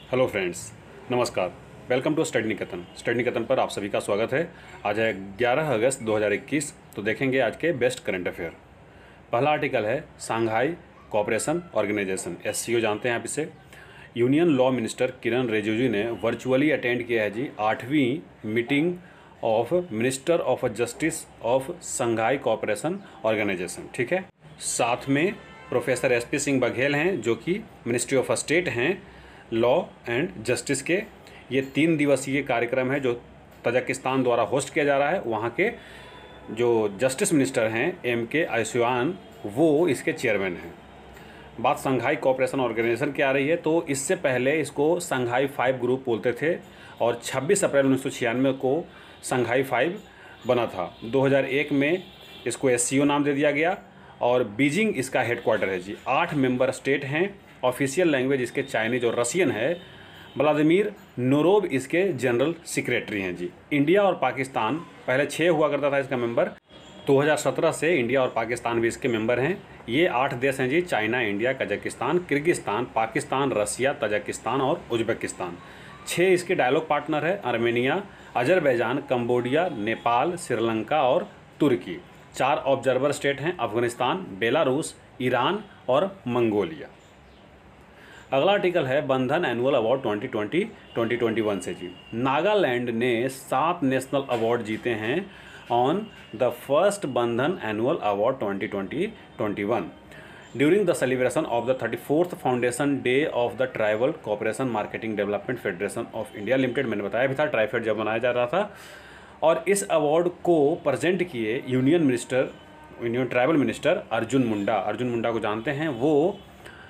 Hello friends, नमस्कार। Welcome to study Niketan. Study Niketan पर आप सभी का स्वागत है। आज है 11 अगस्त 2021। तो देखेंगे आज के बेस्ट करंट अफेयर। पहला आर्टिकल है सांघाई कोऑपरेशन ऑर्गेनाइजेशन, एससीओ जानते हैं आप इसे। Union law minister Kiren Rijiju ने वर्चुअली अटेंड किया है जी 8वीं meeting of minister of justice of Shanghai cooperation organisation. ठीक है, साथ में प्रोफेसर एसपी सिंह बघेल हैं जो कि मिनिस्ट्री ऑफ स्टेट हैं लॉ एंड जस्टिस के। ये 3 दिवसीय कार्यक्रम है जो तजाकिस्तान द्वारा होस्ट किया जा रहा है। वहाँ के जो जस्टिस मिनिस्टर हैं MK आयुष्मान, वो इसके चेयरमैन हैं। बात संघाई कोऑपरेशन ऑर्गेनाइजेशन की आ रही है, तो इससे पहले इसको संघाई 5 ग्रुप बोलते थे और 26 अप्रैल 1996 को संघाई 5 बना था। 2001 में इसको SCO नाम दे दिया गया और बीजिंग इसका हेडक्वार्टर है जी। 8 मेंबर स्टेट हैं। ऑफिशियल लैंग्वेज इसके चाइनीज और रशियन है। व्लादिमीर नोरोव इसके जनरल सेक्रेटरी हैं जी। इंडिया और पाकिस्तान पहले 6 हुआ करता था इसका मेंबर। 2017 से इंडिया और पाकिस्तान भी इसके मेंबर हैं। ये 8 देश हैं जी, China, India, Kazakhstan, Kyrgyzstan, Pakistan, Russia, Tajikistan और उज्बेकिस्तान। 6 इसके डायलॉग पार्टनर है Armenia, Azerbaijan, Cambodia, Nepal, Sri Lanka और तुर्की। 4 ऑब्जर्वर स्टेट हैं अफगानिस्तान, बेलारूस, ईरान और मंगोलिया। अगला आर्टिकल है बंधन एनुअल अवार्ड 2020-2021 से जी। नागालैंड ने 7 नेशनल अवार्ड जीते हैं on the first Bandhan annual award 2020-21 during the celebration of the 34th foundation day of the tribal cooperation marketing development federation of India limited. मैंने बताया भी था ट्राइफेड जब मनाया जा रहा था। और इस अवार्ड को प्रेजेंट किए union tribal minister Arjun Munda को जानते हैं। वो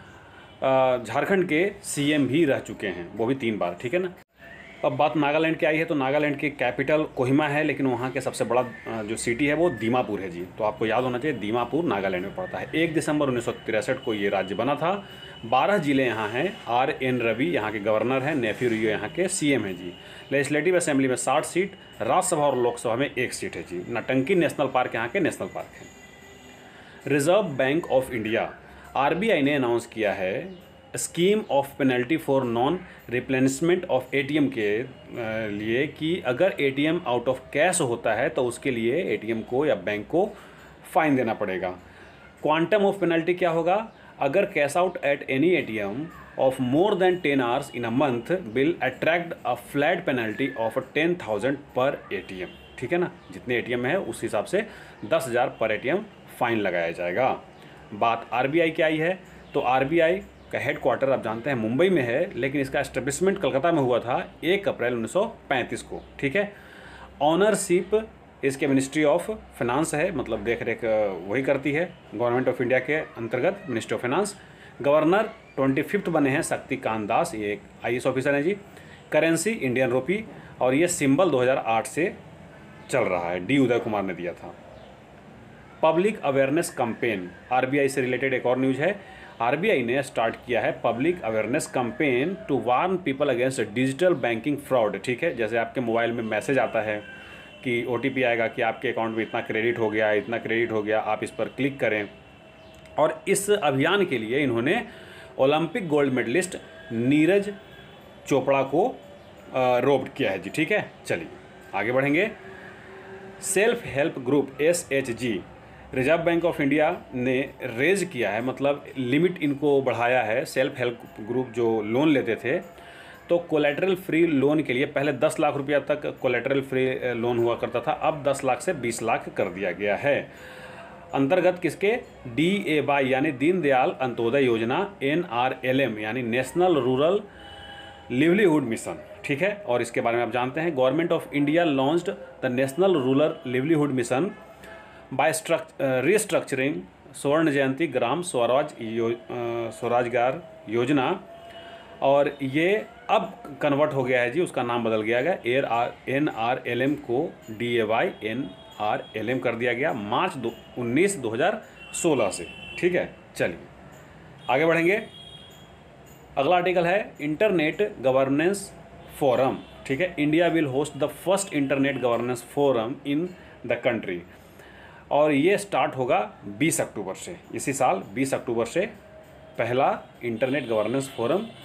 झारखंड के CM भी रह चुके हैं, वो भी 3 बार। ठीक है ना। अब बात नागालैंड की आई है, तो नागालैंड की कैपिटल कोहिमा है, लेकिन वहाँ के सबसे बड़ा जो सिटी है वो दीमापुर है जी। तो आपको याद होना चाहिए दीमापुर नागालैंड में पड़ता है। 1 दिसंबर 1963 को ये राज्य बना था। 12 जिले यहाँ हैं। RN रवि यहाँ के गवर्नर हैं, नेफ्यू रियो यहाँ के CM हैं जी। लेजिस्लेटिव असेंबली में 60 सीट, राज्यसभा और लोकसभा में 1 सीट है जी। नटंकी नेशनल पार्क यहाँ के नेशनल पार्क है। Reserve Bank of India RBI ने अनाउंस किया है scheme of penalty for non replenishment of ATM के लिए कि अगर ATM आउट ऑफ कैश होता है तो उसके लिए ATM को या बैंक को फाइन देना पड़ेगा। क्वांटम ऑफ पेनल्टी क्या होगा? अगर cash out at any ATM of more than 10 hours in a month will attract a flat penalty of 10,000 per ATM। ठीक है ना, जितने ATM है उस हिसाब से 10,000 पर ATM फाइन लगाया जाएगा। बात RBI की आई है, तो RBI का हेडक्वार्टर आप जानते हैं मुंबई में है, लेकिन इसका एस्टेब्लिशमेंट कलकत्ता में हुआ था 1 अप्रैल 1935 को। ठीक है। ऑनरशिप इसके मिनिस्ट्री ऑफ फाइनेंस है, मतलब देख रेख वही करती है गवर्नमेंट ऑफ इंडिया के अंतर्गत ministry of finance. Governor 25th बने हैं शक्तिकांत दास, ये एक IAS ऑफिसर हैं जी। करेंसी इंडियन रुपी, और ये सिंबल 2008 से चल रहा है, D उदय कुमार ने दिया था। पब्लिक अवेयरनेस कैंपेन RBI से रिलेटेड एक और न्यूज़ है। RBI ने स्टार्ट किया है public awareness campaign to warn people against digital banking fraud. ठीक है, जैसे आपके मोबाइल में मैसेज आता है कि OTP आएगा कि आपके अकाउंट में इतना क्रेडिट हो गया, इतना क्रेडिट हो गया, आप इस पर क्लिक करें। और इस अभियान के लिए इन्होंने Olympic gold medalist Neeraj Chopra को रोब्ड किया है जी। ठीक है, चलिए आगे बढ़ेंगे। Self help group SHG Reserve Bank of India ने रेज किया है, मतलब लिमिट इनको बढ़ाया है। सेल्फ हेल्प ग्रुप जो लोन लेते थे, तो कोलेटरल फ्री लोन के लिए पहले 10 लाख रुपया तक कोलेटरल फ्री लोन हुआ करता था, अब 10 लाख से 20 लाख कर दिया गया है। अंतर्गत किसके? DAY यानी दीनदयाल अंत्योदय योजना, NRLM यानी नेशनल रूरल लिवलीहुड मिशन। ठीक है, और इसके बारे में आप जानते हैं government of India launched the national rural livelihood mission by restructuring Swarna Jayanti ग्राम स्वराजगार योजना, और ये अब कन्वर्ट हो गया है जी, उसका नाम बदल गया गया। NRLM को DAY NRLM कर दिया गया मार्च 19, 2016 से। ठीक है, चलिए आगे बढ़ेंगे। अगला आर्टिकल है इंटरनेट गवर्नेंस फोरम। ठीक है, India will host the first internet governance forum in the country, और ये स्टार्ट होगा 20 अक्टूबर से। इसी साल 20 अक्टूबर से पहला इंटरनेट गवर्नेंस फोरम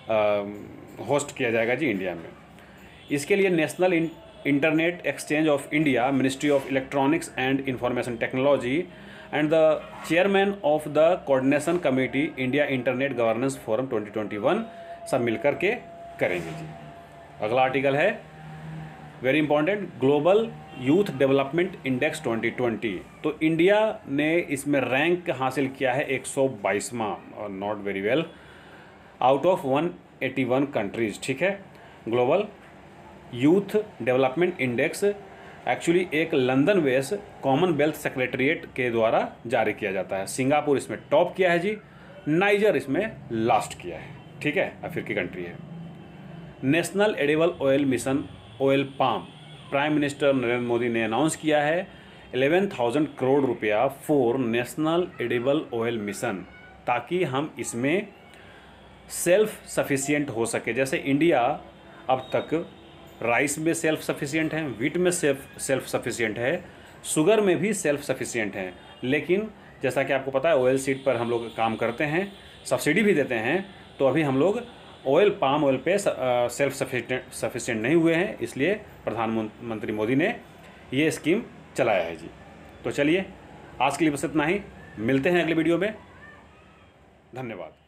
होस्ट किया जाएगा जी इंडिया में। इसके लिए national internet exchange of India, ministry of electronics and information technology and the chairman of the coordination committee India internet governance forum 2021 सब मिलकर के करेंगे जी। अगला आर्टिकल है very important, global youth development index 2020। तो इंडिया ने इसमें रैंक हासिल किया है 122वां, और not very well, out of 181 countries. ठीक है, global youth development index actually एक लंदन बेस कॉमनवेल्थ सेक्रेटरीट के द्वारा जारी किया जाता है। सिंगापुर इसमें टॉप किया है जी, नाइजर इसमें लास्ट किया है। ठीक है, अफ्रीकी कंट्री है। National edible oil mission oil palm, prime minister Narendra Modi ने अनाउंस किया है 11,000 करोड़ रुपया for national edible oil mission, ताकि हम इसमें सेल्फ सफिशिएंट हो सके। जैसे इंडिया अब तक राइस में सेल्फ सफिशिएंट है, वीट में सेल्फ सफिशिएंट है, शुगर में भी सेल्फ सफिशिएंट है, लेकिन जैसा कि आपको पता है ऑयल सीड पर हम लोग काम करते हैं, सब्सिडी भी देते हैं, तो अभी हम लोग पाम ऑयल पे सेल्फ सफिशिएंट नहीं हुए हैं, इसलिए प्रधानमंत्री मोदी ने ये स्कीम चलाया है जी। तो चलिए आज के लिए बस इतना ही, मिलते हैं अगले वीडियो में, धन्यवाद।